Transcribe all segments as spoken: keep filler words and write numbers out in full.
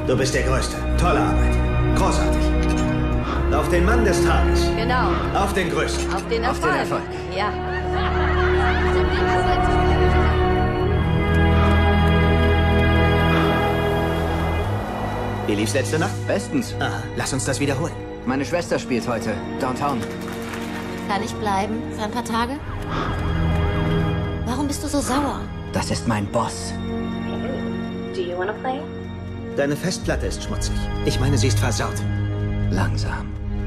Du bist der Größte. Tolle Arbeit. Großartig. Auf den Mann des Tages. Genau. Auf den Größten. Auf den Erfolg. Auf den Erfolg. Ja. Wie lief's letzte Nacht? Bestens. Aha, lass uns das wiederholen. Meine Schwester spielt heute. Downtown. Kann ich bleiben für ein paar Tage? Warum bist du so sauer? Das ist mein Boss. Do you wanna play? Deine Festplatte ist schmutzig. Ich meine, sie ist versaut. Langsam.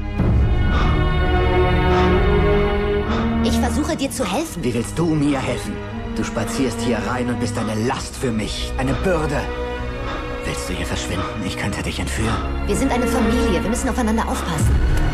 Ich versuche dir zu helfen. Wie willst du mir helfen? Du spazierst hier rein und bist eine Last für mich. Eine Bürde. Willst du hier verschwinden? Ich könnte dich entführen. Wir sind eine Familie. Wir müssen aufeinander aufpassen.